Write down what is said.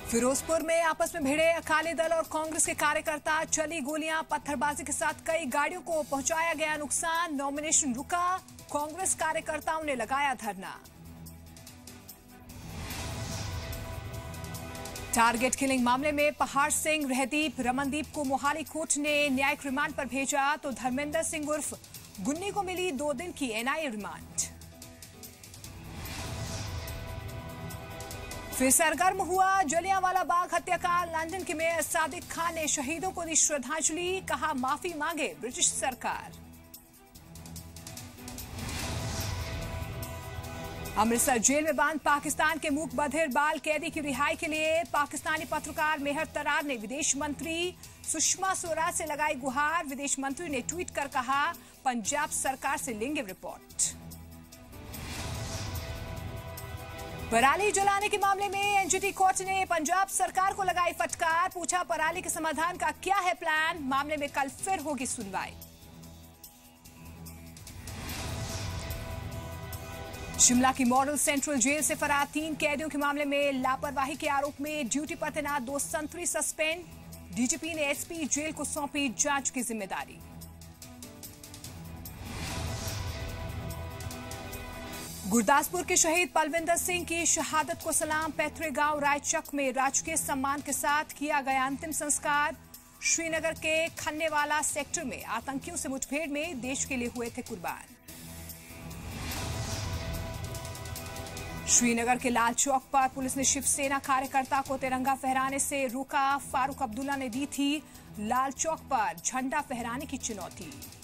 फिरोजपुर में आपस में भिड़े अकाली दल और कांग्रेस के कार्यकर्ता, चली गोलियां, पत्थरबाजी के साथ कई गाड़ियों को पहुंचाया गया नुकसान, नॉमिनेशन रुका, कांग्रेस कार्यकर्ताओं ने लगाया धरना। टारगेट किलिंग मामले में पहाड़ सिंह, रहदीप, रमनदीप को मोहाली कोर्ट ने न्यायिक रिमांड पर भेजा तो धर्मेंद्र सिंह उर्फ गुन्नी को मिली 2 दिन की एनआईए रिमांड। फिर सरगर्म हुआ जलियांवाला बाग हत्याकांड, लंदन के मेयर सादिक खान ने शहीदों को दी श्रद्धांजलि, कहा माफी मांगे ब्रिटिश सरकार। अमृतसर जेल में बंद पाकिस्तान के मूक बधिर बाल कैदी की रिहाई के लिए पाकिस्तानी पत्रकार मेहर तरार ने विदेश मंत्री सुषमा स्वराज से लगाई गुहार, विदेश मंत्री ने ट्वीट कर कहा पंजाब सरकार से लेंगे रिपोर्ट। पराली जलाने के मामले में एनजीटी कोर्ट ने पंजाब सरकार को लगाई फटकार, पूछा पराली के समाधान का क्या है प्लान, मामले में कल फिर होगी सुनवाई। शिमला की मॉडल सेंट्रल जेल से फरार 3 कैदियों के मामले में लापरवाही के आरोप में ड्यूटी पर तैनात 2 संतरी सस्पेंड, डीजीपी ने एसपी जेल को सौंपी जांच की जिम्मेदारी। गुरदासपुर के शहीद पलविंदर सिंह की शहादत को सलाम, पैतृक गांव रायचक में राजकीय सम्मान के साथ किया गया अंतिम संस्कार। श्रीनगर के खन्नेवाला सेक्टर में आतंकियों से मुठभेड़ में देश के लिए हुए थे कुर्बान। श्रीनगर के लाल चौक पर पुलिस ने शिवसेना कार्यकर्ता को तिरंगा फहराने से रोका, फारूक अब्दुल्ला ने दी थी लाल चौक पर झंडा फहराने की चुनौती।